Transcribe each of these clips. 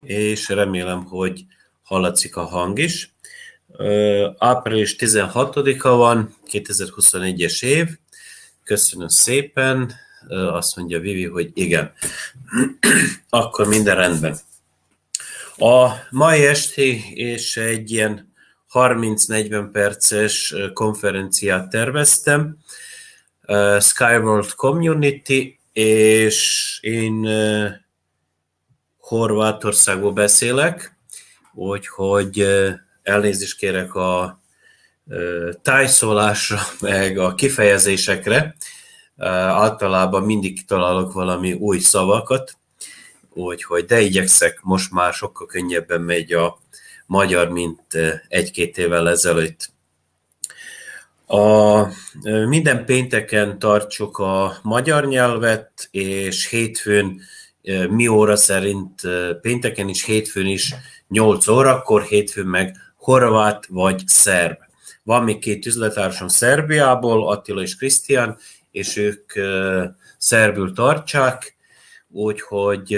és remélem, hogy hallatszik a hang is. Április 16-a van, 2021-es év. Köszönöm szépen. Azt mondja Vivi, hogy igen. Akkor minden rendben. A mai esti és egy ilyen 30-40 perces konferenciát terveztem. Skyworld Community, és én Horvátországból beszélek, úgyhogy elnézést kérek a tájszólásra, meg a kifejezésekre. Általában mindig találok valami új szavakat, úgyhogy de igyekszek, most már sokkal könnyebben megy a magyar, mint egy-két évvel ezelőtt. Minden pénteken tartjuk a magyar nyelvet, és hétfőn mi óra szerint pénteken is, hétfőn is 8 órakor, hétfőn meg horvát vagy szerb. Van még két üzletársam Szerbiából, Attila és Krisztián, és ők szerbül tartsák, úgyhogy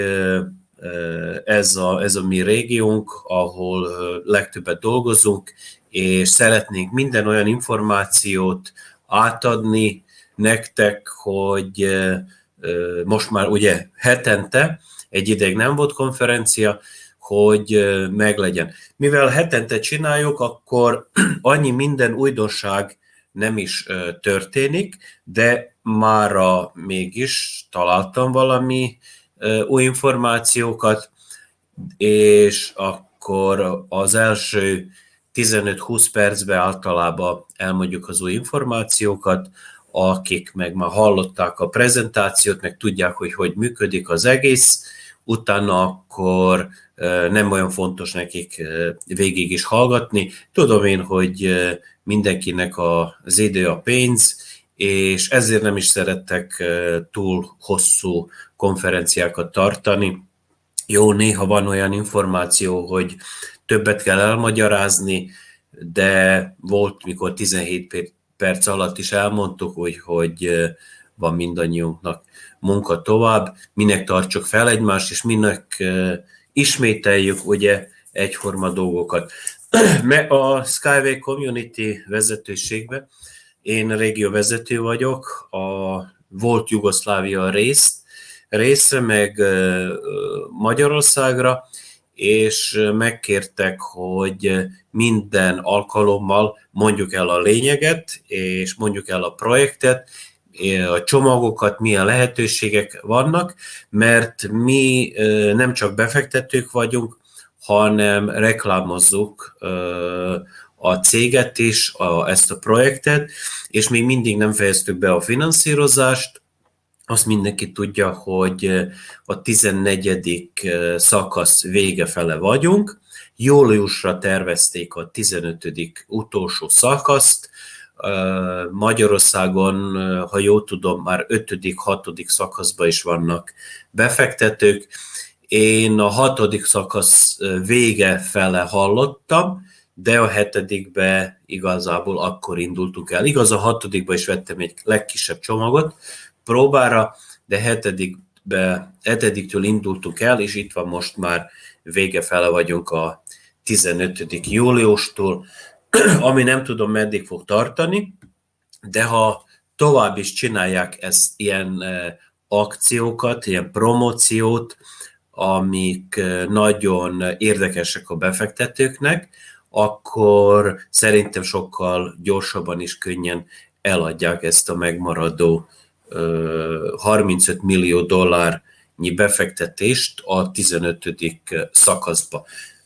ez a mi régiónk, ahol legtöbbet dolgozunk, és szeretnénk minden olyan információt átadni nektek, hogy most már ugye hetente, egy ideig nem volt konferencia, hogy meglegyen. Mivel hetente csináljuk, akkor annyi minden újdonság nem is történik, de mára mégis találtam valami új információkat, és akkor az első 15-20 percben általában elmondjuk az új információkat, akik meg már hallották a prezentációt, meg tudják, hogy működik az egész, utána akkor nem olyan fontos nekik végig is hallgatni. Tudom én, hogy mindenkinek az idő a pénz, és ezért nem is szerettek túl hosszú konferenciákat tartani. Jó, néha van olyan információ, hogy többet kell elmagyarázni, de volt, mikor 17 perc alatt is elmondtuk, hogy van mindannyiunknak munka tovább, minek tartsuk fel egymást, és minek ismételjük ugye egyforma dolgokat. A Skyway Community vezetőségben én régióvezető vagyok, a volt Jugoszlávia részre, meg Magyarországra, és megkértek, hogy minden alkalommal mondjuk el a lényeget, és mondjuk el a projektet, a csomagokat, milyen lehetőségek vannak, mert mi nem csak befektetők vagyunk, hanem reklámozzuk a céget is, ezt a projektet, és még mindig nem fejeztük be a finanszírozást. Azt mindenki tudja, hogy a 14. szakasz vége fele vagyunk. Júliusra tervezték a 15. utolsó szakaszt. Magyarországon, ha jól tudom, már 5., 6. szakaszban is vannak befektetők. Én a 6. szakasz vége fele hallottam, de a 7. igazából akkor indultunk el. Igaz, a 6. is vettem egy legkisebb csomagot próbára, de 7-től indultunk el, és itt van most már vége fele vagyunk a 15. júliustól, ami nem tudom meddig fog tartani, de ha tovább is csinálják ezt, ilyen akciókat, ilyen promóciót, amik nagyon érdekesek a befektetőknek, akkor szerintem sokkal gyorsabban is könnyen eladják ezt a megmaradó 35 millió dollárnyi befektetést a 15. szakaszba.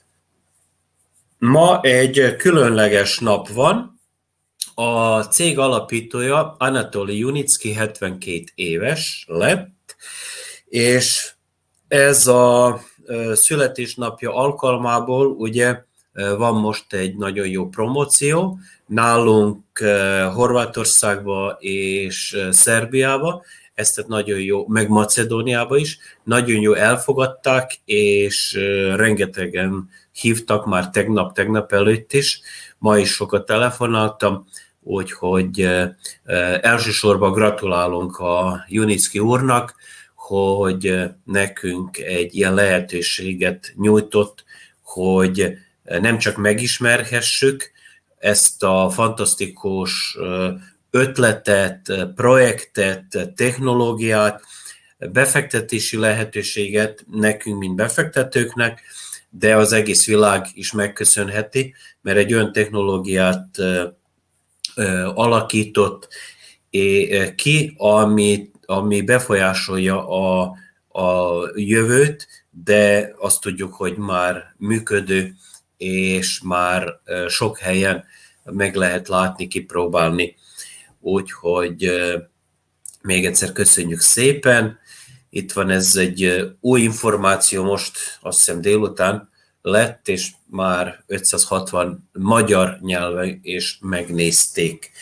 Ma egy különleges nap van. A cég alapítója, Anatoli Junicki, 72 éves lett, és ez a születésnapja alkalmából ugye van most egy nagyon jó promóció, nálunk Horvátországba és Szerbiába, ezt nagyon jó, meg Macedóniába is, nagyon jó elfogadták, és rengetegen hívtak már tegnap előtt is, ma is sokat telefonáltam, úgyhogy elsősorban gratulálunk a Junicki úrnak, hogy nekünk egy ilyen lehetőséget nyújtott, hogy nem csak megismerhessük ezt a fantasztikus ötletet, projektet, technológiát, befektetési lehetőséget nekünk, mint befektetőknek, de az egész világ is megköszönheti, mert egy olyan technológiát alakított ki, ami befolyásolja a jövőt, de azt tudjuk, hogy már működő, és már sok helyen meg lehet látni, kipróbálni. Úgyhogy még egyszer köszönjük szépen. Itt van ez egy új információ, most azt hiszem délután lett, és már 560 magyar nyelven és megnézték.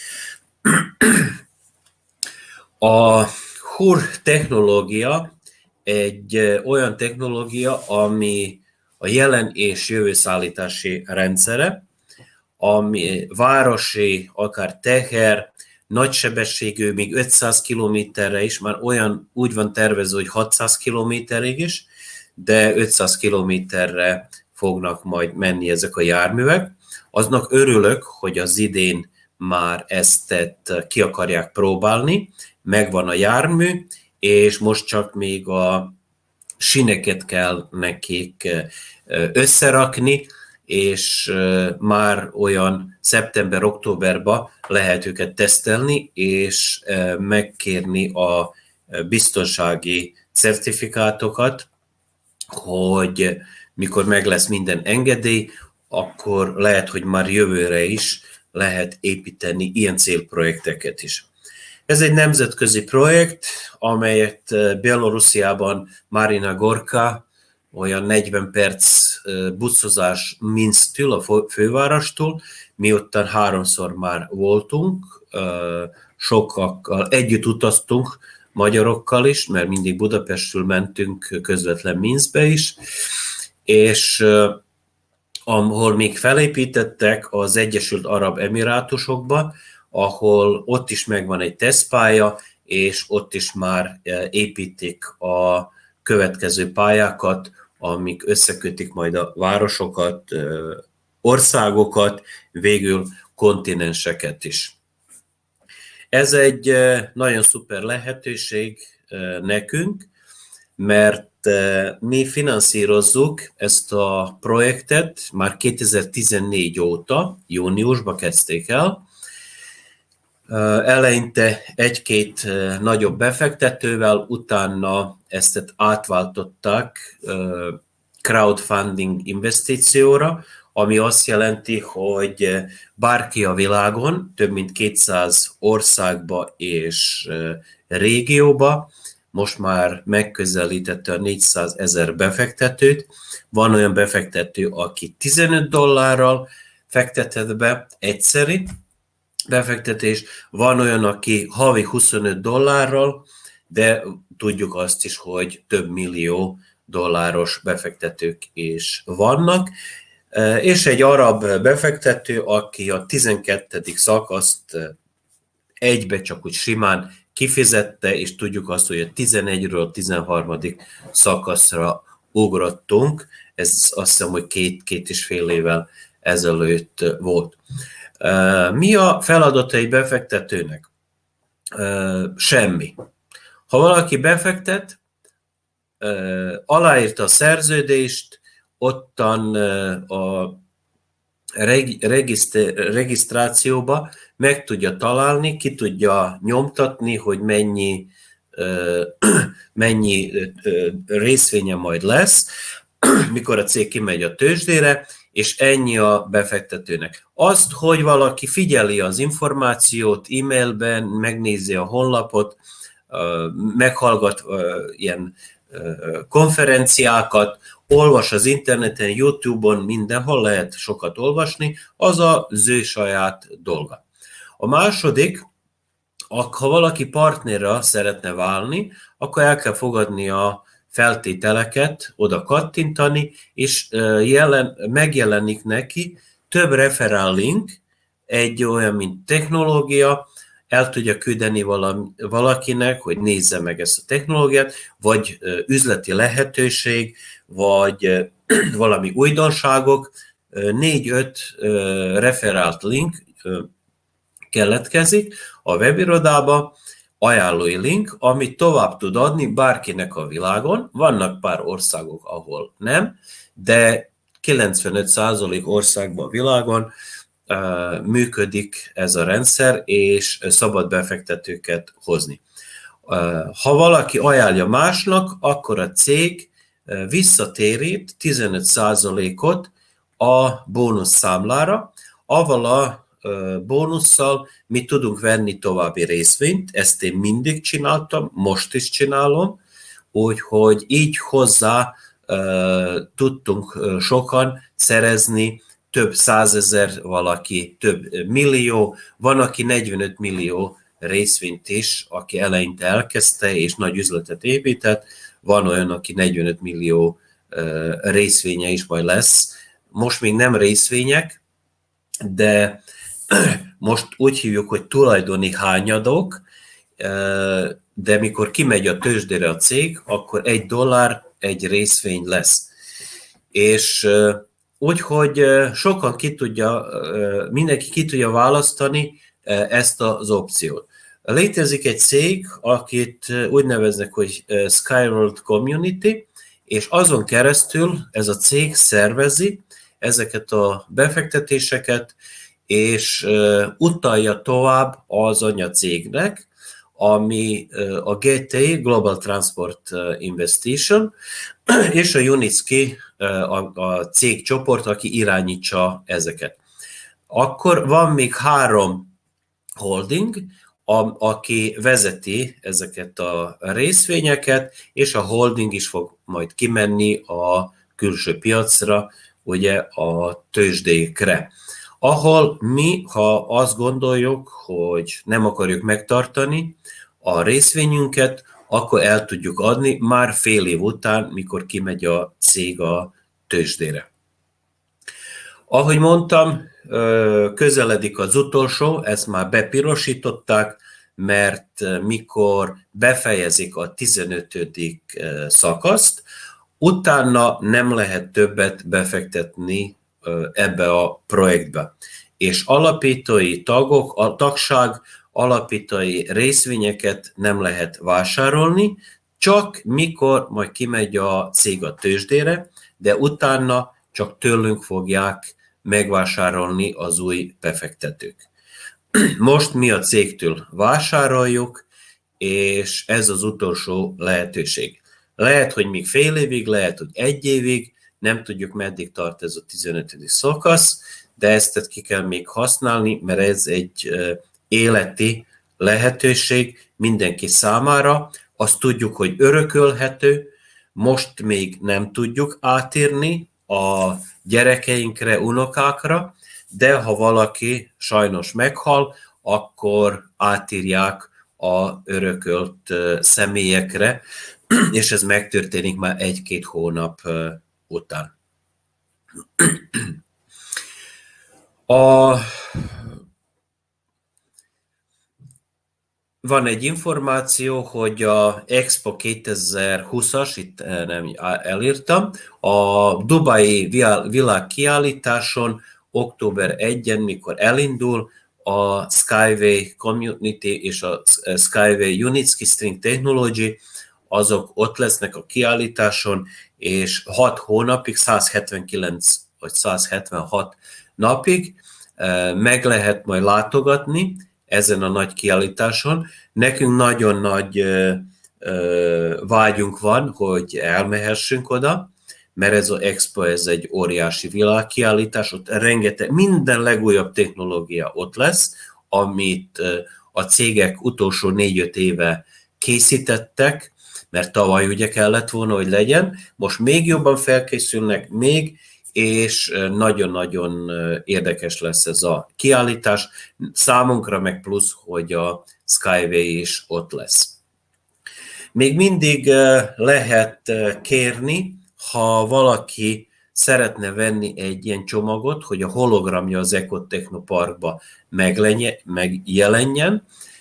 A HUR technológia egy olyan technológia, ami a jelen és jövő szállítási rendszere, ami városi, akár teher, nagysebességű, még 500 kilométerre is, már olyan úgy van tervezve, hogy 600 kilométerig is, de 500 kilométerre fognak majd menni ezek a járművek. Aznak örülök, hogy az idén már ezt ki akarják próbálni, megvan a jármű, és most csak még a sineket kell nekik összerakni, és már olyan szeptember-októberben lehet őket tesztelni, és megkérni a biztonsági certifikátokat, hogy mikor meg lesz minden engedély, akkor lehet, hogy már jövőre is lehet építeni ilyen célprojekteket is. Ez egy nemzetközi projekt, amelyet Belorussziában Marina Gorka, olyan 40 perc buszozás Minsztől, a fővárostól, miután 3-szor már voltunk, sokakkal együtt utaztunk, magyarokkal is, mert mindig Budapestről mentünk közvetlen Minszbe is, és ahol még felépítettek az Egyesült Arab Emirátusokba, ahol ott is megvan egy tesztpálya, és ott is már építik a következő pályákat, amik összekötik majd a városokat, országokat, végül kontinenseket is. Ez egy nagyon szuper lehetőség nekünk, mert mi finanszírozzuk ezt a projektet már 2014 óta, júniusban kezdték el. Eleinte egy-két nagyobb befektetővel, utána ezt átváltották crowdfunding investícióra, ami azt jelenti, hogy bárki a világon, több mint 200 országba és régióba, most már megközelítette a 400 000 befektetőt. Van olyan befektető, aki $15 fektetett be egyszeri befektetés, van olyan, aki havi $25, de tudjuk azt is, hogy több millió dolláros befektetők is vannak, és egy arab befektető, aki a 12. szakaszt egybe csak úgy simán kifizette, és tudjuk azt, hogy a 11-ről a 13. szakaszra ugrottunk, ez azt hiszem, hogy két és fél évvel ezelőtt volt. Mi a feladatai befektetőnek? Semmi. Ha valaki befektet, aláírta a szerződést, ottan a regisztrációba meg tudja találni, ki tudja nyomtatni, hogy mennyi részvénye majd lesz, mikor a cég kimegy a tőzsdére, és ennyi a befektetőnek. Azt, hogy valaki figyeli az információt e-mailben, megnézi a honlapot, meghallgat ilyen konferenciákat, olvas az interneten, YouTube-on, mindenhol lehet sokat olvasni, az az ő saját dolga. A második, ha valaki partnerre szeretne válni, akkor el kell fogadni a feltételeket, oda kattintani, és megjelenik neki több referál link, egy olyan, mint technológia, el tudja küldeni valakinek, hogy nézze meg ezt a technológiát, vagy üzleti lehetőség, vagy valami újdonságok, 4-5 referált link keletkezik a webirodába, ajánlói link, amit tovább tud adni bárkinek a világon. Vannak pár országok, ahol nem, de 95% országban a világon működik ez a rendszer, és szabad befektetőket hozni. Ha valaki ajánlja másnak, akkor a cég visszatérít 15%-ot a bónusz számlára, avval a bónusszal mi tudunk venni további részvényt, ezt én mindig csináltam, most is csinálom, úgyhogy így hozzá tudtunk sokan szerezni több 100 000, valaki több millió, van, aki 45 millió részvényt is, aki eleinte elkezdte és nagy üzletet épített, van olyan, aki 45 millió részvénye is majd lesz. Most még nem részvények, de most úgy hívjuk, hogy tulajdoni hányadok, de mikor kimegy a tőzsdére a cég, akkor $1 egy részvény lesz. És úgyhogy sokan mindenki ki tudja választani ezt az opciót. Létezik egy cég, akit úgy neveznek, hogy Skyworld Community, és azon keresztül ez a cég szervezi ezeket a befektetéseket, és utalja tovább az anyacégnek, ami a GT, Global Transport Investation, és a Unitsky, a cégcsoport, aki irányítsa ezeket. Akkor van még 3 holding, aki vezeti ezeket a részvényeket, és a holding is fog majd kimenni a külső piacra, ugye a tőzsdékre. Ahol mi, ha azt gondoljuk, hogy nem akarjuk megtartani a részvényünket, akkor el tudjuk adni már fél év után, mikor kimegy a cég a tőzsdére. Ahogy mondtam, közeledik az utolsó, ezt már bepirosították, mert mikor befejezik a 15. szakaszt, utána nem lehet többet befektetni ebbe a projektbe. És alapítói tagok, a tagság alapítói részvényeket nem lehet vásárolni, csak mikor majd kimegy a cég a tőzsdére, de utána csak tőlünk fogják megvásárolni az új befektetők. Most mi a cégtől vásároljuk, és ez az utolsó lehetőség. Lehet, hogy még fél évig, lehet, hogy 1 évig, nem tudjuk, meddig tart ez a 15. szakasz, de ezt ki kell még használni, mert ez egy életi lehetőség mindenki számára. Azt tudjuk, hogy örökölhető, most még nem tudjuk átírni a gyerekeinkre, unokákra, de ha valaki sajnos meghal, akkor átírják a örökölt személyekre, és ez megtörténik már 1-2 hónap után. Van egy információ, hogy a Expo 2020-as, itt nem elírtam, a Dubai világkiállításon október 1-en, mikor elindul, a Skyway Community és a Skyway Unitsky String Technology, azok ott lesznek a kiállításon, és 6 hónapig, 179 vagy 176 napig meg lehet majd látogatni ezen a nagy kiállításon. Nekünk nagyon nagy vágyunk van, hogy elmehessünk oda, mert ez az Expo, ez egy óriási világkiállítás, ott rengeteg, minden legújabb technológia ott lesz, amit a cégek utolsó 4-5 éve készítettek, mert tavaly ugye kellett volna, hogy legyen, most még jobban felkészülnek, és nagyon-nagyon érdekes lesz ez a kiállítás. Számunkra meg plusz, hogy a Skyway is ott lesz. Még mindig lehet kérni, ha valaki szeretne venni egy ilyen csomagot, hogy a hologramja az Ecotechnoparkba megjelenjen,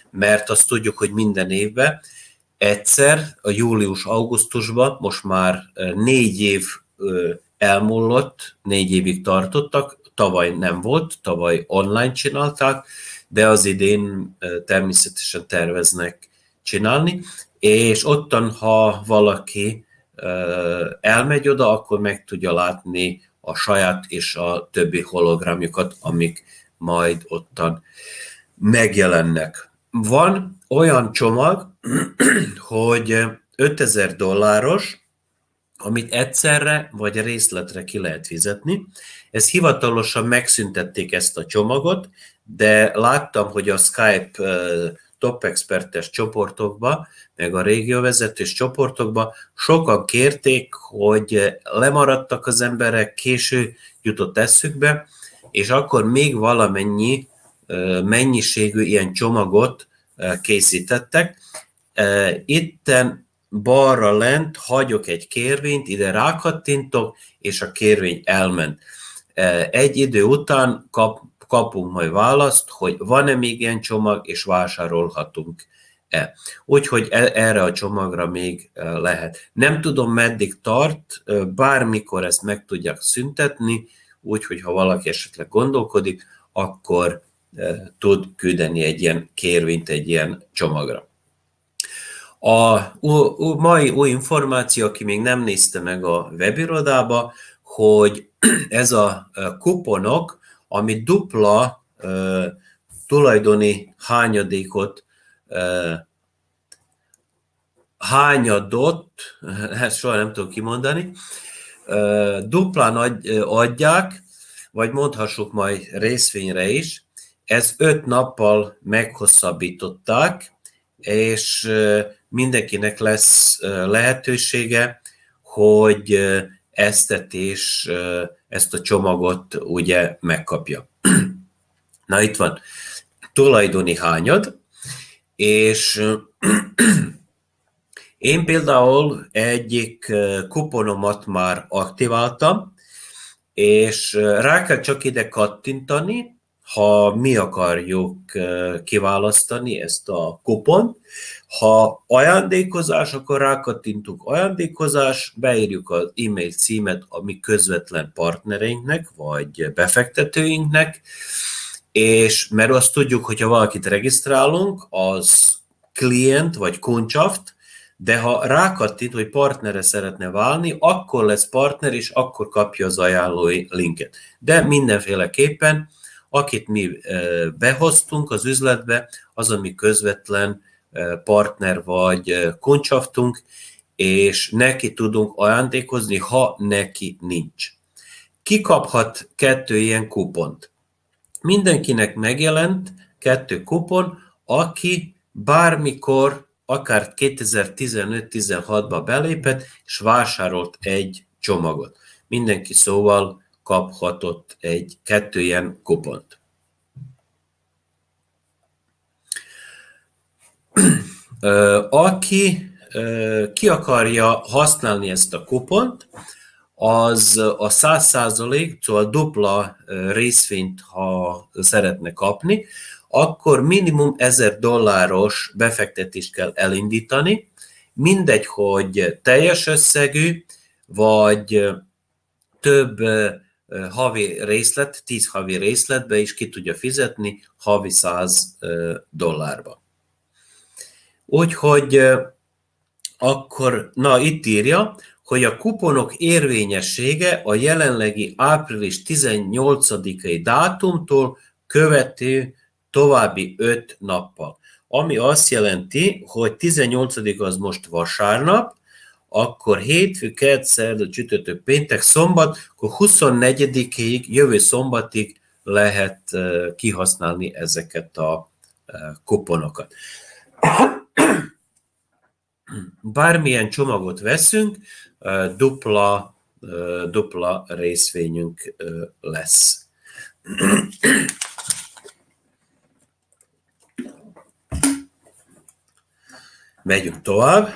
mert azt tudjuk, hogy minden évben egyszer, a július-augusztusban, most már 4 év elmúlott, 4 évig tartottak, tavaly nem volt, tavaly online csinálták, de az idén természetesen terveznek csinálni, és ottan, ha valaki elmegy oda, akkor meg tudja látni a saját és a többi hologramjukat, amik majd ottan megjelennek. Van olyan csomag, hogy $5000, amit egyszerre vagy részletre ki lehet fizetni. Ez hivatalosan megszüntették ezt a csomagot, de láttam, hogy a Skype top expertes csoportokba, meg a régióvezetős csoportokba sokan kérték, hogy lemaradtak az emberek, késő jutott eszükbe, és akkor még valamennyi mennyiségű ilyen csomagot készítettek. Itten balra lent hagyok egy kérvényt, ide rákattintok, és a kérvény elment. Egy idő után kapunk majd választ, hogy van-e még ilyen csomag, és vásárolhatunk-e. Úgyhogy erre a csomagra még lehet. Nem tudom, meddig tart, bármikor ezt meg tudják szüntetni, úgyhogy ha valaki esetleg gondolkodik, akkor tud küldeni egy ilyen kérvényt egy ilyen csomagra. A mai új információ, aki még nem nézte meg a webirodába, hogy ez a kuponok, ami dupla tulajdoni hányadot, ezt soha nem tudom kimondani, duplán adják, vagy mondhassuk majd részvényre is, ez 5 nappal meghosszabbították, és mindenkinek lesz lehetősége, hogy ezt a csomagot ugye megkapja. Na itt van tulajdoni hányad, és én például egyik kuponomat már aktiváltam, és rá kell csak ide kattintani, ha mi akarjuk kiválasztani ezt a kupont. Ha ajándékozás, akkor rákattintunk ajándékozás, beírjuk az e-mail címet a mi közvetlen partnereinknek, vagy befektetőinknek, és mert azt tudjuk, hogyha valakit regisztrálunk, az klient vagy kundschaft, de ha rákattint, hogy partnere szeretne válni, akkor lesz partner, és akkor kapja az ajánlói linket. De mindenféleképpen, akit mi behoztunk az üzletbe, az a mi közvetlen partner vagy kundschaftunk, és neki tudunk ajándékozni, ha neki nincs. Ki kaphat 2 ilyen kupont? Mindenkinek megjelent 2 kupon, aki bármikor, akár 2015-16-ba belépett, és vásárolt egy csomagot. Mindenki szóval kaphatott 2 ilyen kupont. Aki ki akarja használni ezt a kupont, az a 100%, szóval dupla részvényt, ha szeretne kapni, akkor minimum $1000 befektetést kell elindítani, mindegy, hogy teljes összegű, vagy több havi részlet, 10 havi részletbe is ki tudja fizetni havi $100. Úgyhogy akkor, na itt írja, hogy a kuponok érvényessége a jelenlegi április 18-ai dátumtól követő további 5 nappal. Ami azt jelenti, hogy 18 az most vasárnap, akkor hétfő, kedd, szerda, csütörtök, péntek, szombat, akkor 24-ig, jövő szombatig lehet kihasználni ezeket a kuponokat. Bármilyen csomagot veszünk, dupla részvényünk lesz. Megyünk tovább.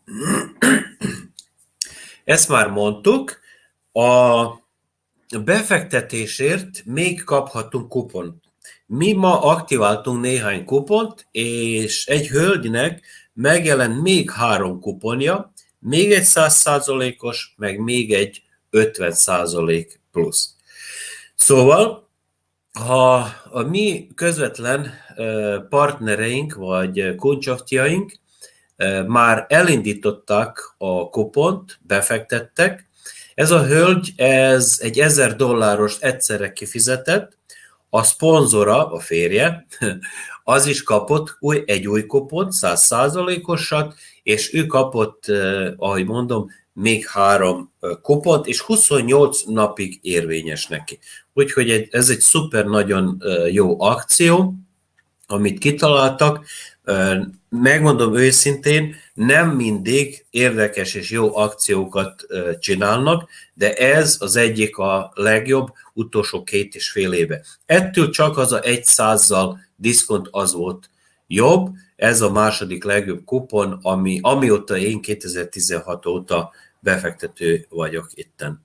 Ezt már mondtuk, a befektetésért még kaphatunk kupont. Mi ma aktiváltunk néhány kupont, és egy hölgynek megjelent még 3 kuponja, még egy 100%-os, meg még egy 50% plusz. Szóval, ha a mi közvetlen partnereink vagy kuncsaftiaink már elindították a kupont, befektettek, ez a hölgy ez egy $1000 egyszerre kifizetett, a szponzora, a férje, az is kapott egy új kupont, 100%-osat, és ő kapott, ahogy mondom, még 3 kupont, és 28 napig érvényes neki. Úgyhogy ez egy szuper nagyon jó akció, amit kitaláltak. Megmondom őszintén, nem mindig érdekes és jó akciókat csinálnak, de ez az egyik a legjobb utolsó 2,5 éve. Ettől csak az a 100-zal diszkont az volt jobb, ez a második legjobb kupon, amióta én 2016 óta befektető vagyok itten.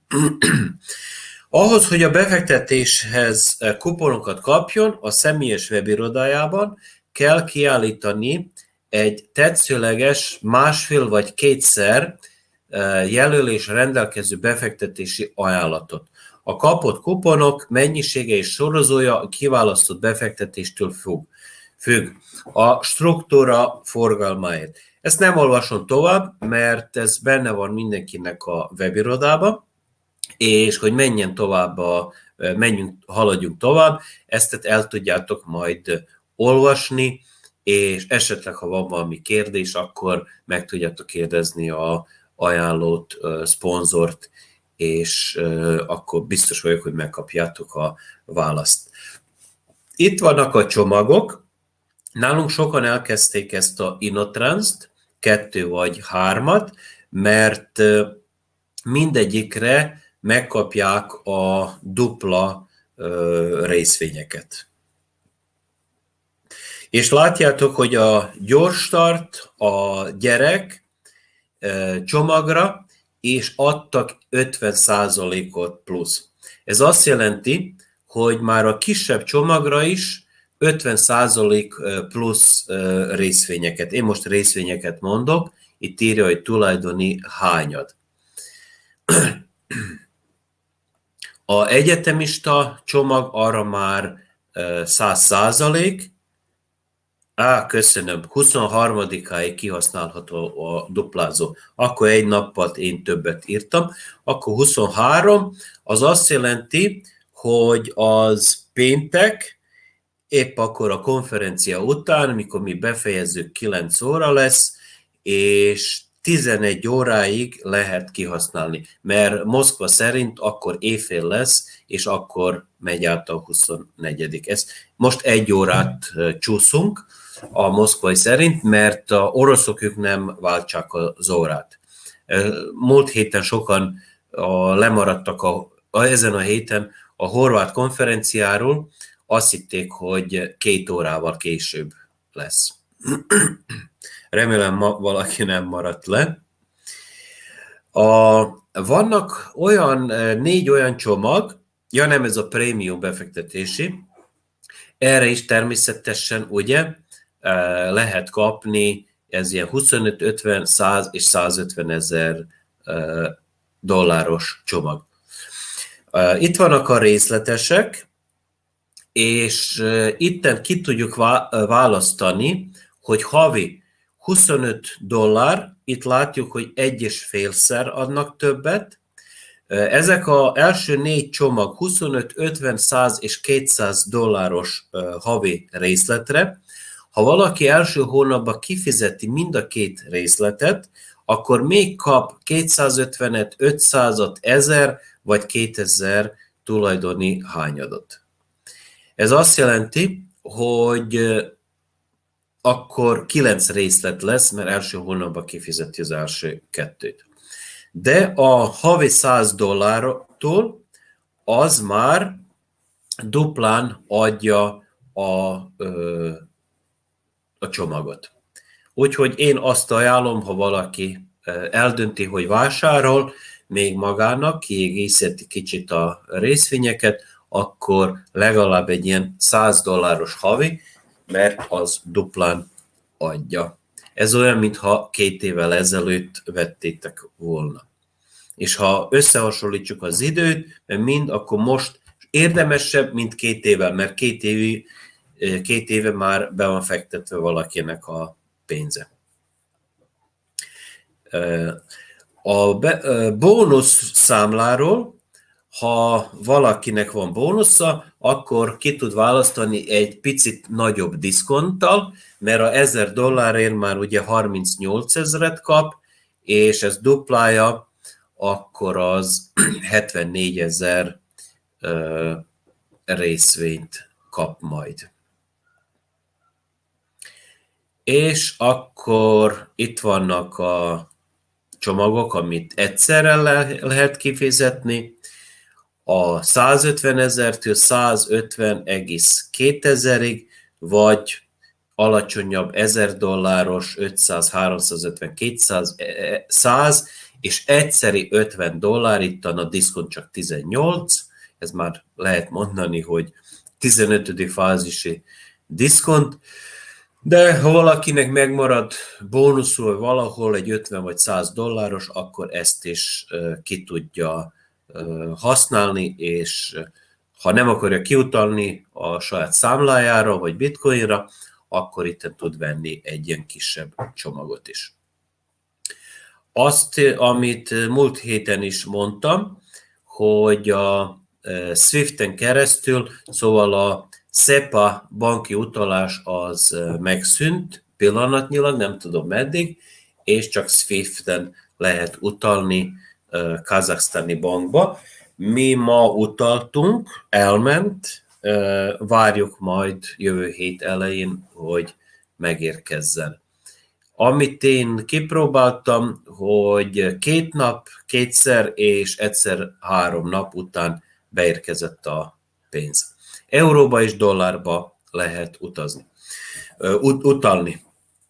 Ahhoz, hogy a befektetéshez kuponokat kapjon, a személyes webirodájában kell kiállítani egy tetszőleges 1,5 vagy 2-szer jelölésre rendelkező befektetési ajánlatot. A kapott kuponok mennyisége és sorozója a kiválasztott befektetéstől függ. A struktúra forgalmáért. Ezt nem olvasom tovább, mert ez benne van mindenkinek a webirodában, és hogy menjen tovább, haladjunk tovább, ezt el tudjátok majd olvasni, és esetleg, ha van valami kérdés, akkor meg tudjátok kérdezni a ajánlót, szponzort, és akkor biztos vagyok, hogy megkapjátok a választ. Itt vannak a csomagok. Nálunk sokan elkezdték ezt a InnoTrans-t, 2 vagy 3-at, mert mindegyikre megkapják a dupla részvényeket. És látjátok, hogy a gyors start, a gyerek csomagra, és adtak 50%-ot plusz. Ez azt jelenti, hogy már a kisebb csomagra is 50% plusz részvényeket. Én most részvényeket mondok, itt írja, hogy tulajdoni hányad. A egyetemista csomag arra már 100%. Köszönöm, 23-áig kihasználható a duplázó. Akkor egy nappal én többet írtam. Akkor 23, az azt jelenti, hogy az péntek, épp akkor a konferencia után, mikor mi befejezzük, 9 óra lesz, és 11 óráig lehet kihasználni, mert Moszkva szerint akkor éjfél lesz, és akkor megy át a 24. Most 1 órát csúszunk a moszkvai szerint, mert a oroszok ők nem váltsák az órát. Múlt héten sokan lemaradtak ezen a héten a horvát konferenciáról, azt hitték, hogy 2 órával később lesz. Remélem valaki nem maradt le. Vannak 4 olyan csomag, nem ez a prémium befektetési, erre is természetesen ugye lehet kapni, ez ilyen 25, 50, 100 és 150 ezer dolláros csomag. Itt vannak a részletesek, és itten ki tudjuk választani, hogy havi $25, itt látjuk, hogy 1,5-szer adnak többet. Ezek az első 4 csomag 25, 50, 100 és 200 dolláros havi részletre. Ha valaki első hónapban kifizeti mind a 2 részletet, akkor még kap 250-et, 500-at, 1000 vagy 2000 tulajdoni hányadot. Ez azt jelenti, hogy akkor 9 részlet lesz, mert első hónapban kifizeti az első 2-t. De a havi $100 az már duplán adja a csomagot. Úgyhogy én azt ajánlom, ha valaki eldönti, hogy vásárol, még magának kiegészíti kicsit a részvényeket, akkor legalább egy ilyen $100 havi, mert az duplán adja. Ez olyan, mintha 2 évvel ezelőtt vettétek volna. És ha összehasonlítjuk az időt, mert akkor most érdemesebb, mint 2 évvel, mert 2 éve már be van fektetve valakinek a pénze. A bónusz számláról, ha valakinek van bónusza, akkor ki tud választani egy picit nagyobb diszkonttal, mert a $1000 már ugye 38 000 kap, és ez duplája, akkor az 74 000 részvényt kap majd. És akkor itt vannak a csomagok, amit egyszerre lehet kifizetni, a 150 000-től 150,2 000-ig, vagy alacsonyabb $1000, 500, 350, 200, 100, és egyszeri $50, itt a diszkont csak 18, ez már lehet mondani, hogy 15. fázisi diszkont, de ha valakinek megmarad bónuszul valahol egy 50 vagy $100, akkor ezt is ki tudja használni, és ha nem akarja kiutalni a saját számlájára vagy bitcoinra, akkor itt tud venni egy ilyen kisebb csomagot is. Azt, amit múlt héten is mondtam, hogy a Swiften keresztül, szóval a SEPA banki utalás az megszűnt pillanatnyilag, nem tudom meddig, és csak Swiften lehet utalni kazaksztáni bankba. Mi ma utaltunk, elment, várjuk majd jövő hét elején, hogy megérkezzen. Amit én kipróbáltam, hogy 2 nap, 2-szer és egyszer 3 nap után beérkezett a pénz. Euróba és dollárba lehet utalni.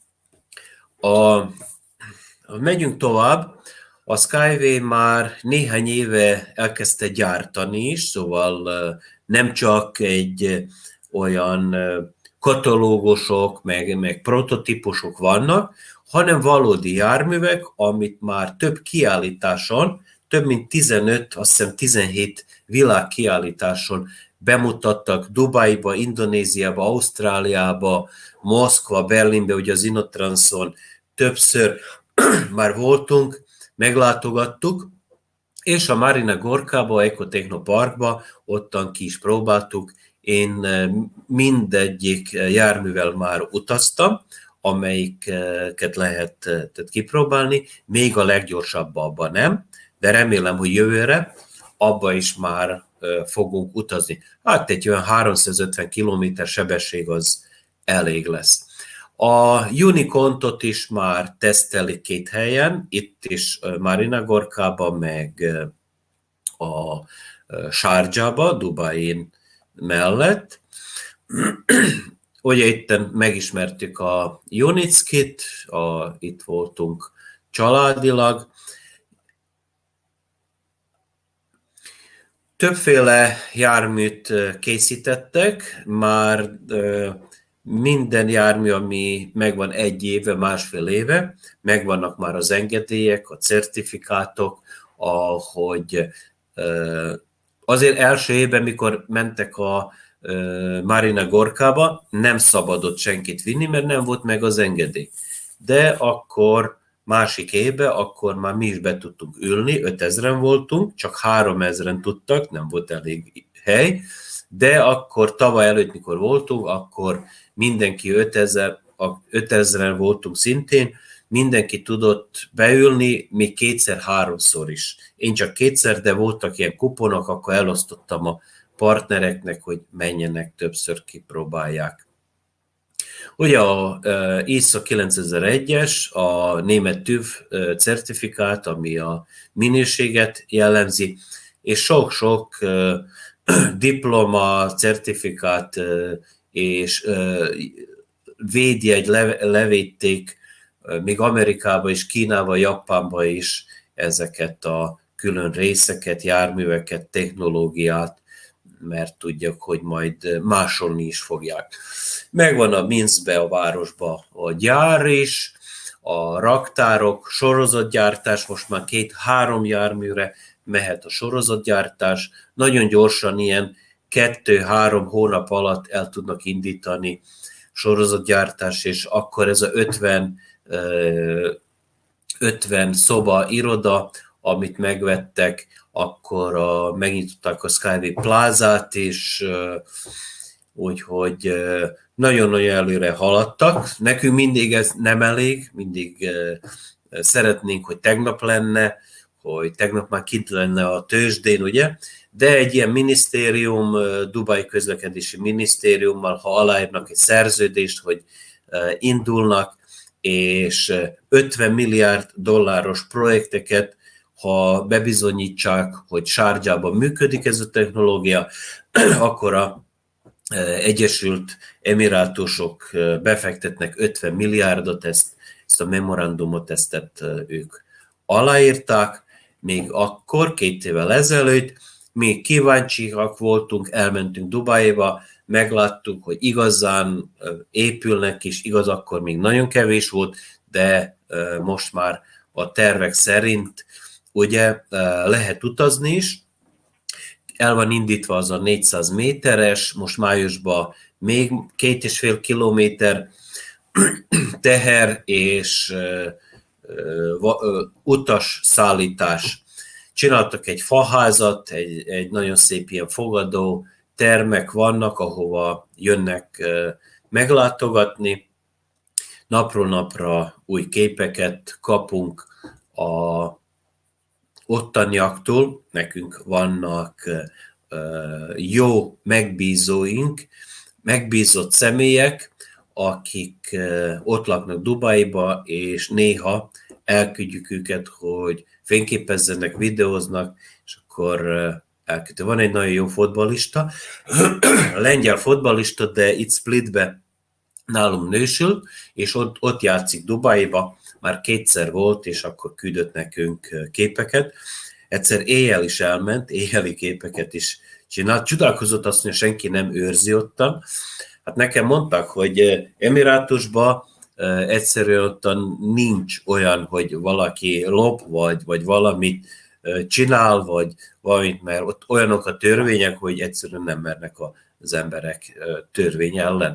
Megyünk tovább. A Skyway már néhány éve elkezdte gyártani is, szóval nem csak egy olyan katalógusok, meg prototípusok vannak, hanem valódi járművek, amit már több kiállításon, több mint 15, azt hiszem 17 világkiállításon bemutattak Dubaiba, Indonéziába, Ausztráliába, Moszkva, Berlinbe, ugye az Inotranszon többször már voltunk, meglátogattuk, és a Marina Gorkába, Ecotechnoparkba, ottan ki is próbáltuk. Én mindegyik járművel már utaztam, amelyiket lehet kipróbálni, még a leggyorsabb abban nem, de remélem, hogy jövőre abba is már fogunk utazni. Hát egy olyan 350 km sebesség az elég lesz. A Unicontot is már tesztelik 2 helyen, itt is Marina Gorkában, meg a Sharjahba, Dubain mellett. Ugye itt megismertük a Unitskit, itt voltunk családilag. Többféle járműt készítettek, már minden jármű, ami megvan 1 éve, 1,5 éve, megvannak már az engedélyek, a certifikátok, ahogy azért első évben, mikor mentek a Marina Gorkába, nem szabadott senkit vinni, mert nem volt meg az engedély. De akkor másik évben, akkor már mi is be tudtunk ülni, 5000-en voltunk, csak 3000-en tudtak, nem volt elég hely, de akkor tavaly előtt, mikor voltunk, akkor mindenki 5000-en voltunk szintén, mindenki tudott beülni, még 2-3-szor is. Én csak 2-szer, de voltak ilyen kuponok, akkor elosztottam a partnereknek, hogy menjenek többször, kipróbálják. Ugye a ISO 9001-es, a német TÜV certifikát, ami a minőséget jellemzi, és sok-sok diploma, certifikát és védjegy levédték még Amerikába és Kínába, Japánba is ezeket a külön részeket, járműveket, technológiát, mert tudják, hogy majd másolni is fogják. Megvan a Minszbe, a városba a gyár is, a raktárok, sorozatgyártás, most már 2-3 járműre mehet a sorozatgyártás, nagyon gyorsan ilyen 2-3 hónap alatt el tudnak indítani sorozatgyártás, és akkor ez a 50 szoba iroda, amit megvettek, akkor megnyitották a Skyway Plázát is, úgyhogy nagyon-nagyon előre haladtak. Nekünk mindig ez nem elég, mindig szeretnénk, hogy tegnap lenne, hogy tegnap már kint lenne a tőzsdén, ugye? De egy ilyen minisztérium, Dubai Közlekedési Minisztériummal, ha aláírnak egy szerződést, hogy indulnak, és 50 milliárd dolláros projekteket, ha bebizonyítsák, hogy Sharjában működik ez a technológia, akkor a Egyesült Emirátusok befektetnek 50 milliárdot, ezt a memorandumot ők aláírták, még akkor, 2 évvel ezelőtt, mi kíváncsiak voltunk, elmentünk Dubaiba, megláttuk, hogy igazán épülnek, és igaz, akkor még nagyon kevés volt, de most már a tervek szerint ugye lehet utazni is. El van indítva az a 400 méteres, most májusban még 2,5 kilométer teher és utas szállítás. Csináltak egy faházat, egy nagyon szép ilyen fogadó termek vannak, ahova jönnek meglátogatni. Napról napra új képeket kapunk a ottaniaktól, nekünk vannak jó megbízóink, megbízott személyek, akik ott laknak Dubaiba, és néha elküldjük őket, hogy fényképezzenek, videóznak, és akkor elküldjük. Van egy nagyon jó fotballista, lengyel fotballista, de itt Splitbe nálunk nősül, és ott játszik Dubaiba, már 2-szer volt, és akkor küldött nekünk képeket. Egyszer éjjel is elment, éjjeli képeket is csinált. Csodálkozott azt, hogy senki nem őrzi ottan. Hát nekem mondták, hogy Emirátusban egyszerűen ottan nincs olyan, hogy valaki lop, vagy valamit csinál, vagy valamit, mert ott olyanok a törvények, hogy egyszerűen nem mernek az emberek törvény ellen.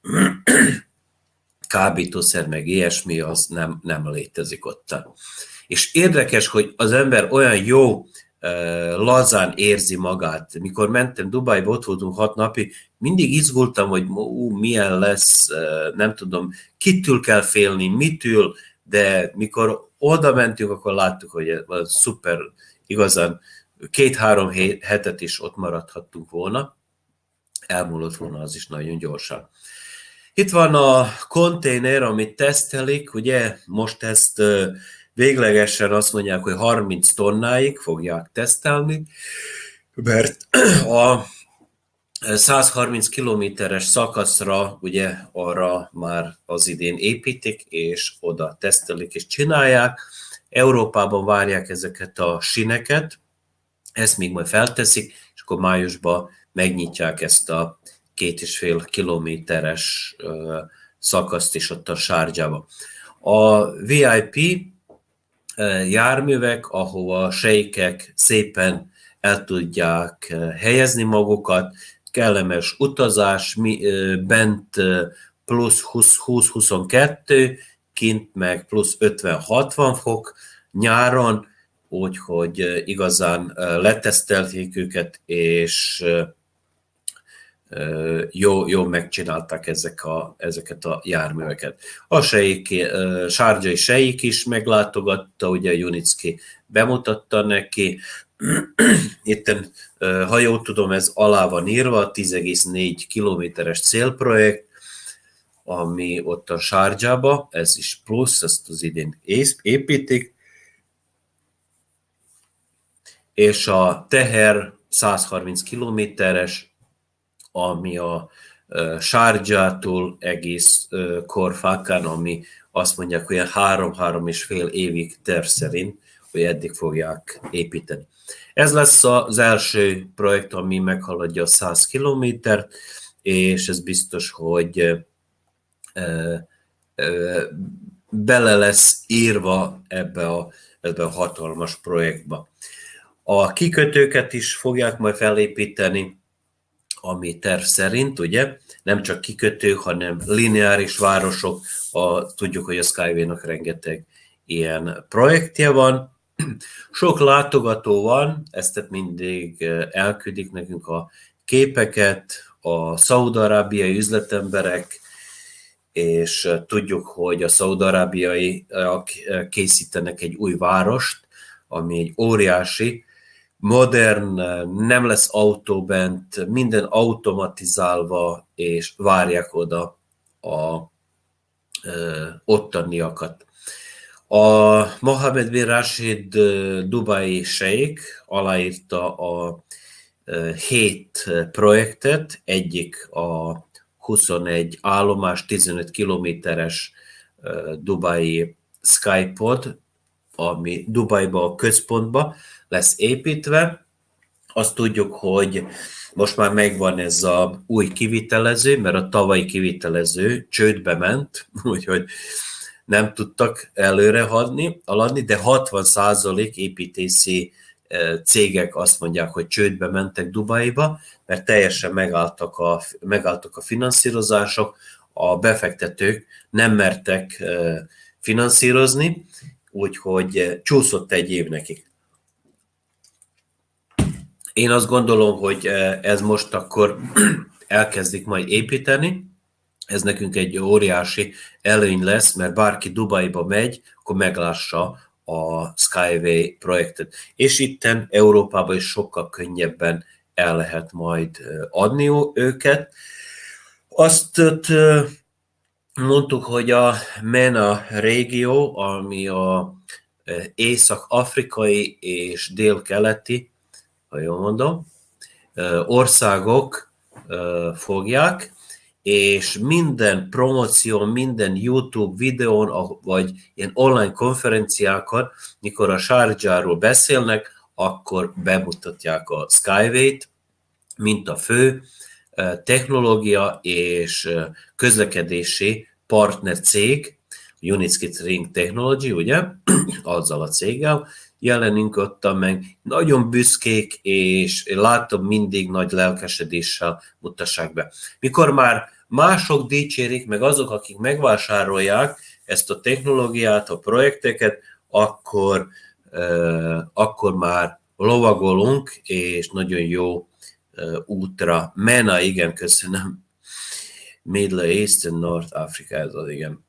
Kábítószer, meg ilyesmi, az nem létezik ott. És érdekes, hogy az ember olyan jó, lazán érzi magát. Mikor mentem Dubaiba, ott voltunk 6 napig, mindig izgultam, hogy milyen lesz, nem tudom, kitől kell félni, mitől, de mikor oda mentünk, akkor láttuk, hogy ez szuper, igazán 2-3 hetet is ott maradhattunk volna, elmúlott volna az is nagyon gyorsan. Itt van a konténer, amit tesztelik, ugye most ezt véglegesen azt mondják, hogy 30 tonnáig fogják tesztelni, mert a 130 kilométeres szakaszra, ugye arra már az idén építik, és oda tesztelik és csinálják. Európában várják ezeket a sineket, ezt még majd felteszik, és akkor májusban megnyitják ezt a 2,5 kilométeres szakaszt is ott a Sharjában. A VIP járművek, ahova a sejkek szépen el tudják helyezni magukat, kellemes utazás, bent plusz 20-22, kint meg plusz 50-60 fok nyáron, úgyhogy igazán letesztelték őket, és jó megcsinálták ezeket a járműveket. A sharjai sejk is meglátogatta, ugye Junicki bemutatta neki. Itten, ha jól tudom, ez alá van írva, 10,4 kilométeres célprojekt, ami ott a Sharjában, ez is plusz, ezt az idén építik, és a teher 130 kilométeres, ami a Sharjától egész Korfákán, ami azt mondják, hogy 3-3,5 évig terv szerint, hogy eddig fogják építeni. Ez lesz az első projekt, ami meghaladja a 100 kilométert, és ez biztos, hogy bele lesz írva ebbe a hatalmas projektbe. A kikötőket is fogják majd felépíteni, ami terv szerint, ugye, nem csak kikötők, hanem lineáris városok, tudjuk, hogy a Skyway-nak rengeteg ilyen projektje van. Sok látogató van, ezt mindig elküldik nekünk a képeket, a szaúd-arábiai üzletemberek, és tudjuk, hogy a szaúd-arábiaiak készítenek egy új várost, ami egy óriási, modern, nem lesz autó bent, minden automatizálva, és várják oda a ottaniakat. A Mohammed bin Rashid dubai sheikh aláírta a 7 projektet, egyik a 21 állomás, 15 kilométeres dubai Skypod, ami Dubajba a központba lesz építve. Azt tudjuk, hogy most már megvan ez az új kivitelező, mert a tavalyi kivitelező csődbe ment, úgyhogy nem tudtak előre haladni, de 60% építési cégek azt mondják, hogy csődbe mentek Dubajba, mert teljesen megálltak a finanszírozások, a befektetők nem mertek finanszírozni, úgyhogy csúszott egy év nekik. Én azt gondolom, hogy ez most akkor elkezdik majd építeni, ez nekünk egy óriási előny lesz, mert bárki Dubajba megy, akkor meglássa a Skyway projektet. És itten Európában is sokkal könnyebben el lehet majd adni őket. Azt mondtuk, hogy a MENA régió, ami a észak-afrikai és dél-keleti, ha jól mondom, országok fogják, és minden promóció, minden YouTube videón, vagy ilyen online konferenciákon, mikor a Sharjah-ról beszélnek, akkor bemutatják a Skyway-t, mint a fő technológia és közlekedési partnercég, Unitsky Ring Technology, ugye, azzal a céggel jelenünk ott meg. Nagyon büszkék, és látom mindig nagy lelkesedéssel mutassák be. Mikor már mások dicsérik, meg azok, akik megvásárolják ezt a technológiát, a projekteket, akkor már lovagolunk, és nagyon jó útra. MENA, igen, köszönöm. Middle East and North Africa, ez az, igen.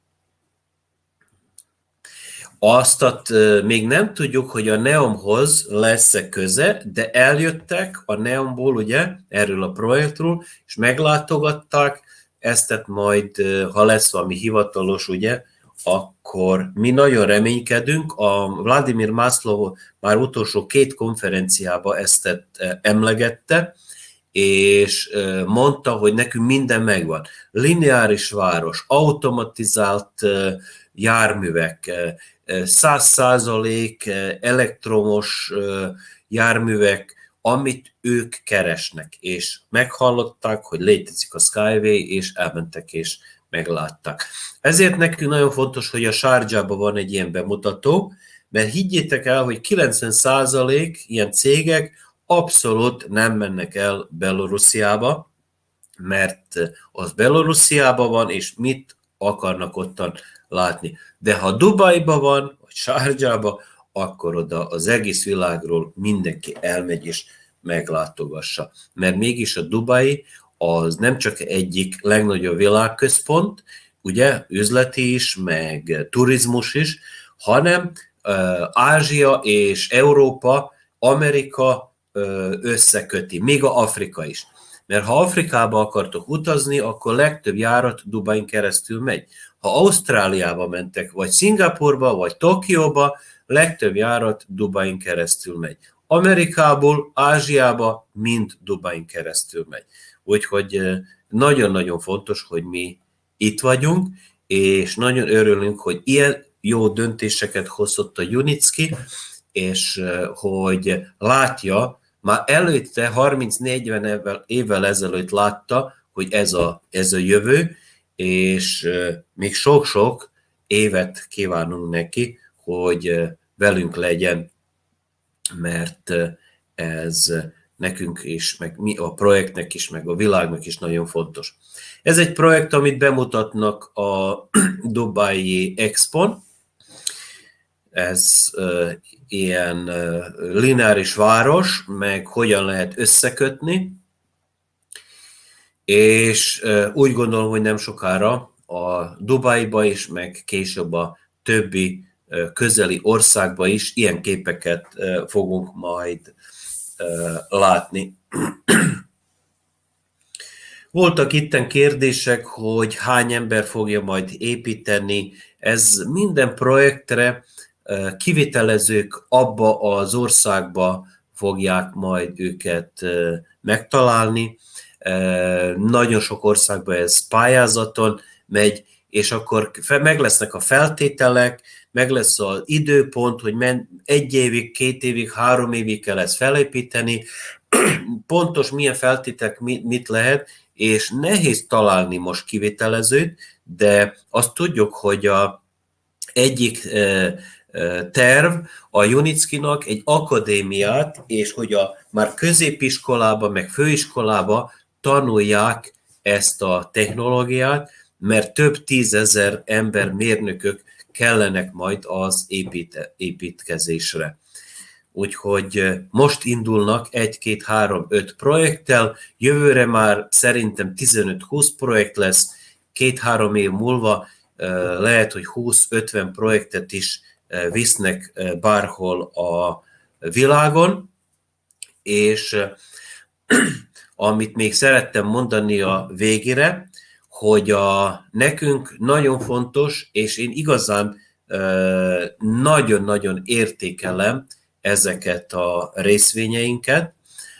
Azt még nem tudjuk, hogy a NEOM-hoz lesz-e köze, de eljöttek a NEOM-ból, ugye, erről a projektről, és meglátogatták ezt, majd, ha lesz valami hivatalos, ugye, akkor mi nagyon reménykedünk. A Vladimir Mászló már utolsó 2 konferenciában ezt emlegette, és mondta, hogy nekünk minden megvan. Lineáris város, automatizált járművek, 100% elektromos járművek, amit ők keresnek, és meghallották, hogy létezik a Skyway, és elmentek, és meglátták. Ezért nekünk nagyon fontos, hogy a Sharjahban van egy ilyen bemutató, mert higgyétek el, hogy 90% ilyen cégek abszolút nem mennek el Belorussziába, mert az Belorussziában van, és mit akarnak ottan látni. De ha Dubajban van, vagy Sharjahban, akkor oda az egész világról mindenki elmegy és meglátogassa. Mert mégis a Dubai az nem csak egyik legnagyobb világközpont, ugye, üzleti is, meg turizmus is, hanem Ázsia és Európa, Amerika összeköti, még a Afrika is. Mert ha Afrikába akartok utazni, akkor legtöbb járat Dubain keresztül megy. Ha Ausztráliába mentek, vagy Szingapurba, vagy Tokióba, legtöbb járat Dubain keresztül megy. Amerikából, Ázsiába mind Dubain keresztül megy. Úgyhogy nagyon-nagyon fontos, hogy mi itt vagyunk, és nagyon örülünk, hogy ilyen jó döntéseket hozott a Unitsky, és hogy látja, már előtte 30-40 évvel ezelőtt látta, hogy ez a jövő, és még sok-sok évet kívánunk neki, hogy velünk legyen, mert ez nekünk is, meg mi a projektnek is, meg a világnak is nagyon fontos. Ez egy projekt, amit bemutatnak a Dubai Expon. Ez ilyen lineáris város, meg hogyan lehet összekötni, és úgy gondolom, hogy nem sokára a Dubaiba is, meg később a többi közeli országba is ilyen képeket fogunk majd látni. Voltak itten kérdések, hogy hány ember fogja majd építeni. Ez minden projektre kivitelezők abba az országba fogják majd őket megtalálni. Nagyon sok országban ez pályázaton megy, és akkor meg lesznek a feltételek, meg lesz az időpont, hogy 1 évig, 2 évig, 3 évig kell ezt felépíteni, pontos milyen feltételek mit lehet, és nehéz találni most kivitelezőt, de azt tudjuk, hogy a egyik terv a Junickinak egy akadémiát, és hogy már középiskolába, meg főiskolába tanulják ezt a technológiát, mert több 10 000 ember, mérnökök kellenek majd az építkezésre. Úgyhogy most indulnak 1, 2, 3, 5 projekttel, jövőre már szerintem 15-20 projekt lesz, 2-3 év múlva lehet, hogy 20-50 projektet is visznek bárhol a világon, és amit még szerettem mondani a végére, hogy nekünk nagyon fontos, és én igazán nagyon-nagyon értékelem ezeket a részvényeinket.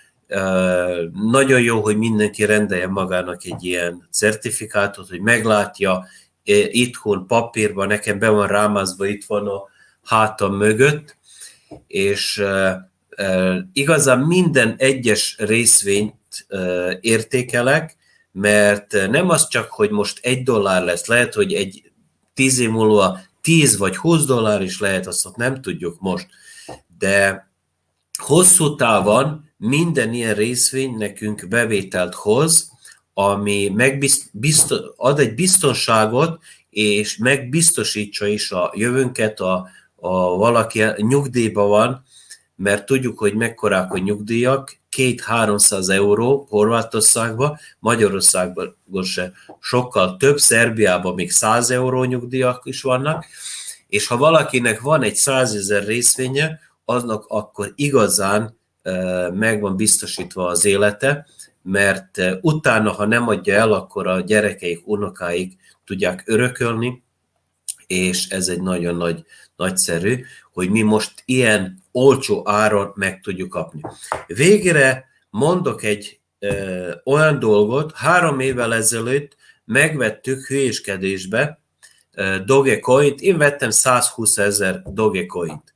Nagyon jó, hogy mindenki rendelje magának egy ilyen certifikátot, hogy meglátja itthon papírban, nekem be van rámázva, itt van a hátam mögött, és igazán minden egyes részvényt értékelek, mert nem az csak, hogy most $1 lesz, lehet, hogy 10 év múlva 10 vagy $20 is lehet, azt nem tudjuk most, de hosszú távon minden ilyen részvény nekünk bevételt hoz, ami ad egy biztonságot, és megbiztosítsa is a jövőnket, valaki nyugdíjban van, mert tudjuk, hogy mekkorák a nyugdíjak, 200-300 euró Horvátországban, Magyarországban se sokkal több, Szerbiában még 100 euró nyugdíjak is vannak, és ha valakinek van egy 100 000 részvénye, aznak akkor igazán meg van biztosítva az élete, mert utána, ha nem adja el, akkor a gyerekeik, unokáik tudják örökölni, és ez egy nagyon nagyszerű, hogy mi most ilyen olcsó áron meg tudjuk kapni. Végére mondok egy olyan dolgot, 3 évvel ezelőtt megvettük hülyéskedésbe Dogecoint, én vettem 120 000 Dogecoint.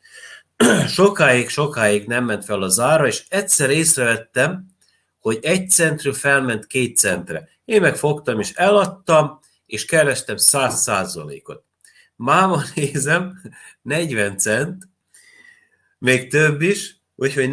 Sokáig nem ment fel az ára, és egyszer észrevettem, hogy 1 centről felment 2 centre. Én megfogtam és eladtam, és kerestem 100%-ot. Máma nézem, 40 cent, még több is, úgyhogy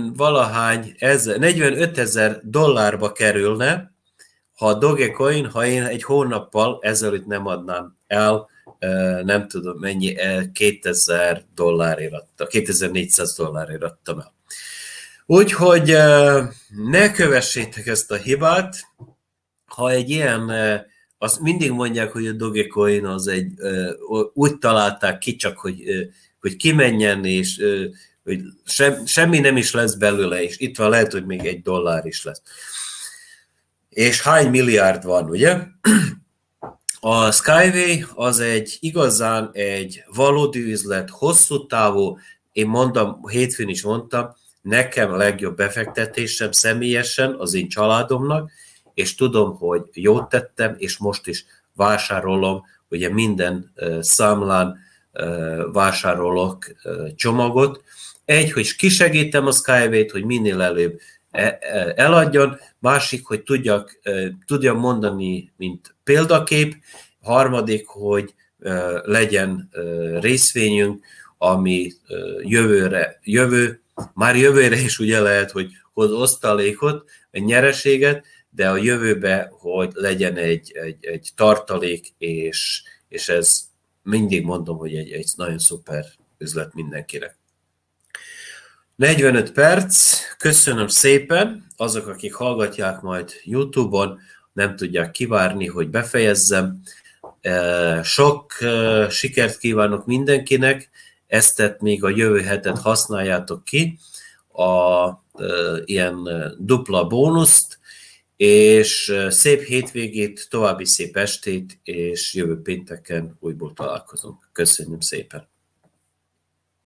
45 000 $ kerülne, ha a Dogecoin, ha én egy hónappal ezelőtt nem adnám el, nem tudom mennyi, $2000 adtam, $2400 adtam el. Úgyhogy ne kövessétek ezt a hibát, ha egy ilyen, azt mindig mondják, hogy a Dogecoin az úgy találták ki, csak hogy kimenjen, és hogy semmi nem is lesz belőle, és itt van, lehet, hogy még $1 is lesz. És hány milliárd van, ugye? A Skyway az igazán egy valódi üzlet, hosszú távú, én mondtam, hétfőn is mondtam, nekem a legjobb befektetésem személyesen az én családomnak, és tudom, hogy jót tettem, és most is vásárolom, ugye minden számlán vásárolok csomagot. Egy, hogy kisegítem a Skyway-t, hogy minél előbb eladjon, másik, hogy tudjam mondani, mint példakép, harmadik, hogy legyen részvényünk, ami már jövőre is ugye lehet, hogy hoz osztalékot, egy nyereséget, de a jövőbe, hogy legyen egy tartalék, és ez mindig mondom, hogy egy nagyon szuper üzlet mindenkinek. 45 perc, köszönöm szépen, azok, akik hallgatják majd YouTube-on, nem tudják kivárni, hogy befejezzem. Sok sikert kívánok mindenkinek, eztet még a jövő hetet használjátok ki, ilyen dupla bónuszt, és szép hétvégét, további szép estét, és jövő pénteken újból találkozunk. Köszönöm szépen!